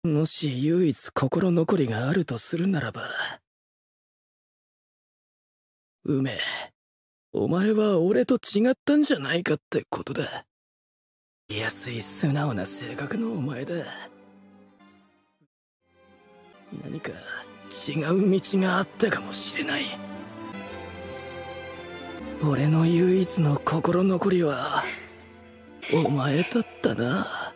もし唯一心残りがあるとするならば、梅、お前は俺と違ったんじゃないかってことだ。安い素直な性格のお前だ。何か違う道があったかもしれない。俺の唯一の心残りはお前だったな。